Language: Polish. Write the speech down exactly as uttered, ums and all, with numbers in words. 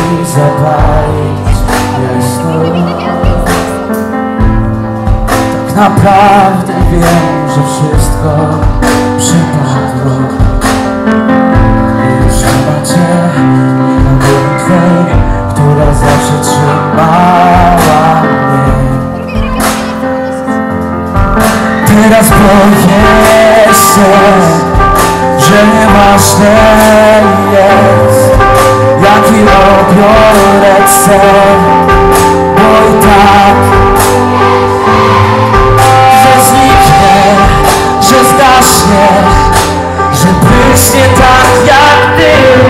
i zapalić jasno. Tak naprawdę wiem, że wszystko przepadło. Już nie ma cię na dłoni twej, która zawsze trzymała mnie. Teraz boję się, że nie ważne jest, jaki obiorę cel, bo i tak, że zniknie, że zgaśnie, że pryśnie tak jak ty.